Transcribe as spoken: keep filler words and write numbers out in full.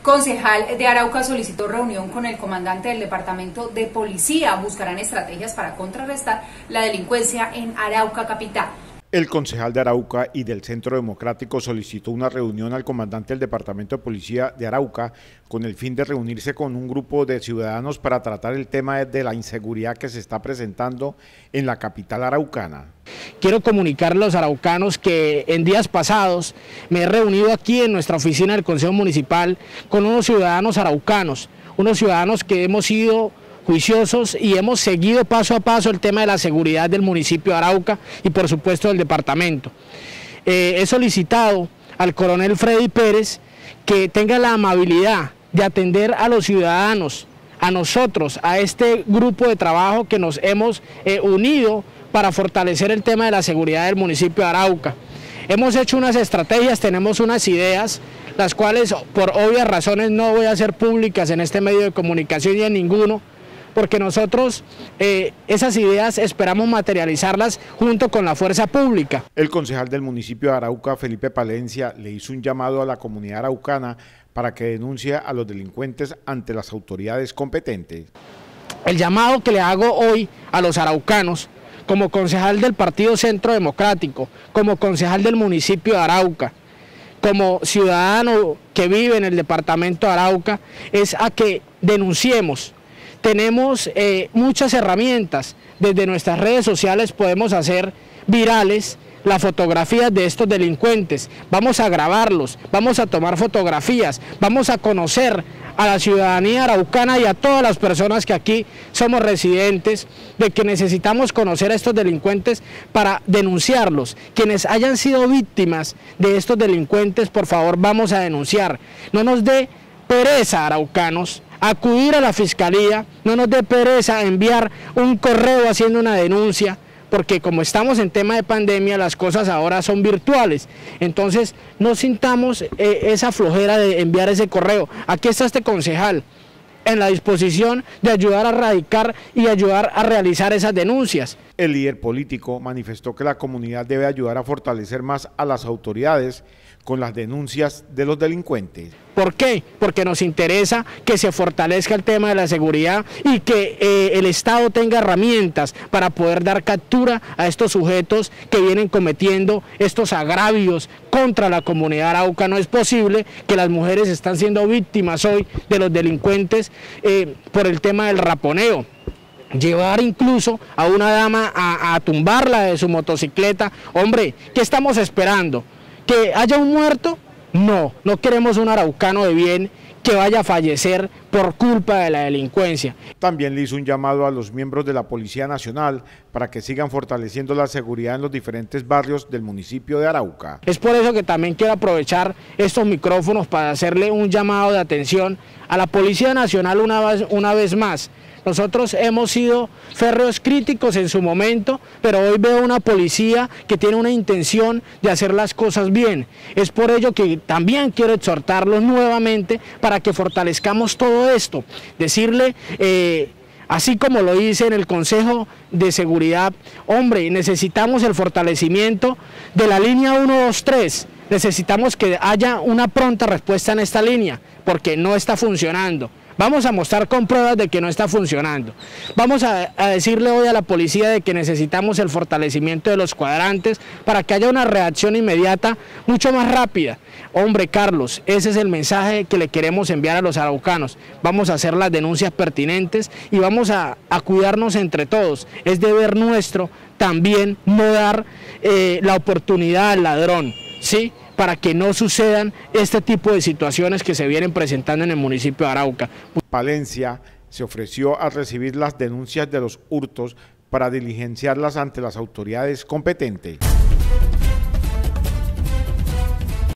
Concejal de Arauca solicitó reunión con el comandante del departamento de policía. Buscarán estrategias para contrarrestar la delincuencia en Arauca capital. El concejal de Arauca y del Centro Democrático solicitó una reunión al comandante del Departamento de Policía de Arauca con el fin de reunirse con un grupo de ciudadanos para tratar el tema de la inseguridad que se está presentando en la capital araucana. Quiero comunicar a los araucanos que en días pasados me he reunido aquí en nuestra oficina del Consejo Municipal con unos ciudadanos araucanos, unos ciudadanos que hemos sido juiciosos y hemos seguido paso a paso el tema de la seguridad del municipio de Arauca y por supuesto del departamento. Eh, he solicitado al coronel Freddy Pérez que tenga la amabilidad de atender a los ciudadanos, a nosotros, a este grupo de trabajo que nos hemos eh, unido para fortalecer el tema de la seguridad del municipio de Arauca. Hemos hecho unas estrategias, tenemos unas ideas, las cuales por obvias razones no voy a hacer públicas en este medio de comunicación y en ninguno, porque nosotros eh, esas ideas esperamos materializarlas junto con la fuerza pública. El concejal del municipio de Arauca, Felipe Palencia, le hizo un llamado a la comunidad araucana para que denuncie a los delincuentes ante las autoridades competentes. El llamado que le hago hoy a los araucanos, como concejal del Partido Centro Democrático, como concejal del municipio de Arauca, como ciudadano que vive en el departamento de Arauca, es a que denunciemos. Tenemos eh, muchas herramientas, desde nuestras redes sociales podemos hacer virales las fotografías de estos delincuentes, vamos a grabarlos, vamos a tomar fotografías, vamos a conocer a la ciudadanía araucana y a todas las personas que aquí somos residentes, de que necesitamos conocer a estos delincuentes para denunciarlos. Quienes hayan sido víctimas de estos delincuentes, por favor vamos a denunciar. No nos dé pereza, araucanos, acudir a la fiscalía, no nos dé pereza enviar un correo haciendo una denuncia, porque como estamos en tema de pandemia, las cosas ahora son virtuales, entonces no sintamos eh, esa flojera de enviar ese correo. Aquí está este concejal en la disposición de ayudar a erradicar y ayudar a realizar esas denuncias. El líder político manifestó que la comunidad debe ayudar a fortalecer más a las autoridades con las denuncias de los delincuentes. ¿Por qué? Porque nos interesa que se fortalezca el tema de la seguridad y que eh, el Estado tenga herramientas para poder dar captura a estos sujetos que vienen cometiendo estos agravios contra la comunidad arauca. No es posible que las mujeres están siendo víctimas hoy de los delincuentes eh, por el tema del raponeo. Llevar incluso a una dama a, a tumbarla de su motocicleta. Hombre, ¿qué estamos esperando? ¿Que haya un muerto? No, no queremos un araucano de bien que vaya a fallecer por culpa de la delincuencia. También le hizo un llamado a los miembros de la Policía Nacional para que sigan fortaleciendo la seguridad en los diferentes barrios del municipio de Arauca. Es por eso que también quiero aprovechar estos micrófonos para hacerle un llamado de atención a la Policía Nacional una vez, una vez más. Nosotros hemos sido férreos críticos en su momento, pero hoy veo una policía que tiene una intención de hacer las cosas bien. Es por ello que también quiero exhortarlos nuevamente para que fortalezcamos todo esto. Decirle, eh, así como lo hice en el Consejo de Seguridad, hombre, necesitamos el fortalecimiento de la línea uno dos tres. Necesitamos que haya una pronta respuesta en esta línea, porque no está funcionando. Vamos a mostrar con pruebas de que no está funcionando. Vamos a, a decirle hoy a la policía de que necesitamos el fortalecimiento de los cuadrantes para que haya una reacción inmediata mucho más rápida. Hombre, Carlos, ese es el mensaje que le queremos enviar a los araucanos. Vamos a hacer las denuncias pertinentes y vamos a, a cuidarnos entre todos. Es deber nuestro también no dar eh, la oportunidad al ladrón, ¿sí?, para que no sucedan este tipo de situaciones que se vienen presentando en el municipio de Arauca. Palencia se ofreció a recibir las denuncias de los hurtos para diligenciarlas ante las autoridades competentes.